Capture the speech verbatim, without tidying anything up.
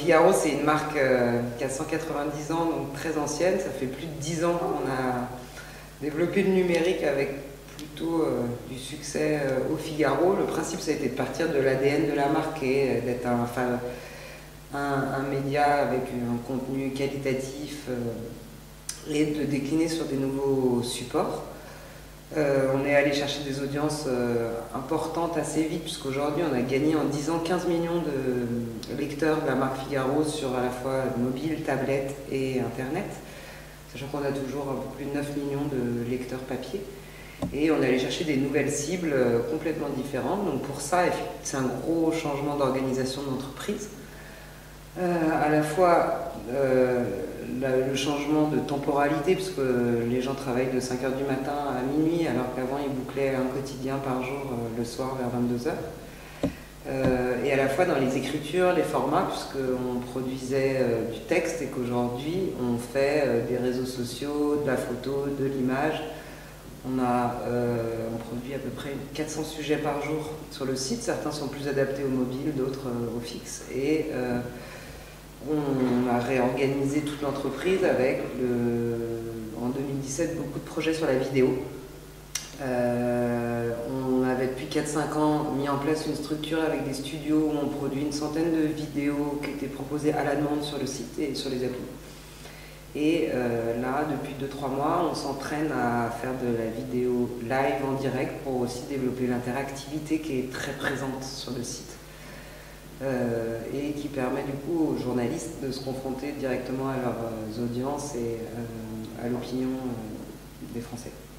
Figaro, c'est une marque euh, qui a cent quatre-vingt-dix ans, donc très ancienne. Ça fait plus de dix ans qu'on a développé le numérique avec plutôt euh, du succès euh, au Figaro. Le principe, ça a été de partir de l'A D N de la marque et d'être un, enfin, un, un média avec un contenu qualitatif euh, et de décliner sur des nouveaux supports. Euh, on est allé chercher des audiences euh, importantes assez vite, puisqu'aujourd'hui on a gagné en dix ans quinze millions de lecteurs de la marque Figaro sur à la fois mobile, tablette et internet, sachant qu'on a toujours un peu plus de neuf millions de lecteurs papier. Et on est allé chercher des nouvelles cibles euh, complètement différentes. Donc pour ça, c'est un gros changement d'organisation d'entreprise. Euh, à la fois euh, la, le changement de temporalité, puisque les gens travaillent de cinq heures du matin à minuit, alors qu'avant ils bouclaient un quotidien par jour euh, le soir vers vingt-deux heures. Euh, et à la fois dans les écritures, les formats, puisqu'on produisait euh, du texte et qu'aujourd'hui on fait euh, des réseaux sociaux, de la photo, de l'image. On, a, euh, on produit à peu près quatre cents sujets par jour sur le site. Certains sont plus adaptés au mobile, d'autres euh, au fixe. Et euh, on a réorganisé toute l'entreprise avec, le, en deux mille dix-sept, beaucoup de projets sur la vidéo. Euh, on avait depuis quatre cinq ans mis en place une structure avec des studios où on produit une centaine de vidéos qui étaient proposées à la demande sur le site et sur les applis. Et euh, là, depuis deux trois mois, on s'entraîne à faire de la vidéo live en direct pour aussi développer l'interactivité qui est très présente sur le site. Euh, et qui permet du coup aux journalistes de se confronter directement à leurs audiences et euh, à l'opinion euh, des Français.